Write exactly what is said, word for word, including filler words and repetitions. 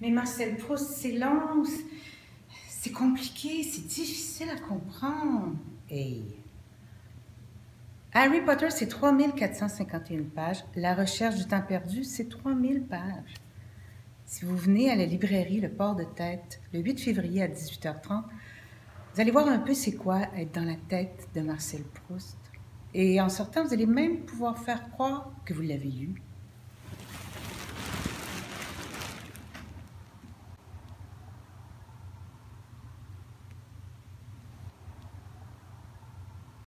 Mais Marcel Proust, c'est long, c'est compliqué, c'est difficile à comprendre. Hey. Harry Potter, c'est trois mille quatre cent cinquante et une pages. La recherche du temps perdu, c'est trois mille pages. Si vous venez à la librairie Le Port de Tête le huit février à dix-huit heures trente, vous allez voir un peu c'est quoi être dans la tête de Marcel Proust. Et en sortant, vous allez même pouvoir faire croire que vous l'avez lu.